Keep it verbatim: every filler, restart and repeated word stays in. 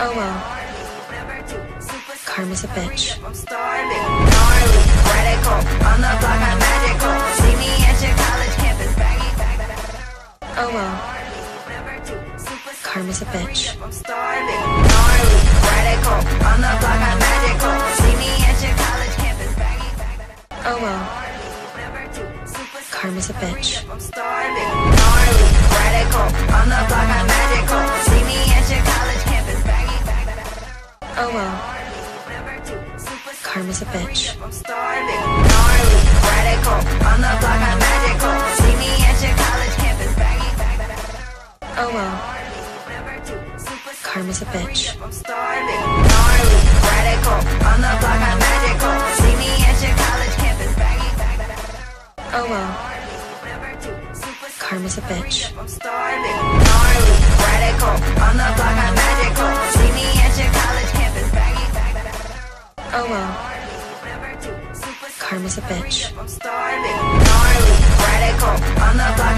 Oh well. Karma's a bitch. I'm starving, gnarly, radical. On the block, I'm magical. See me at your college campus, baggy, baggy. Oh well. Karma's a bitch. I'm starving, gnarly, radical. On the block, I'm magical. See me at your college campus, baggy, baggy. Oh well. Karma's a bitch. I'm starving, gnarly, radical. On the block, I'm magical. See me at your college campus, baggy, baggy. Oh well. Karma's a bitch. I'm starving, gnarly, radical. On the block, I'm magical. See me at your college campus, baggy, baggy. Oh well. Karma's a bitch. I'm starving, gnarly, radical. On the block, I'm magical. See me at your college campus, baggy, baggy. Oh well. Karma's a bitch. I'm starving, gnarly, radical. On the block, I'm magical. See me at your college campus, baggy, baggy. Oh well. Karma's a bitch. I'm starving, gnarly, radical. On the block,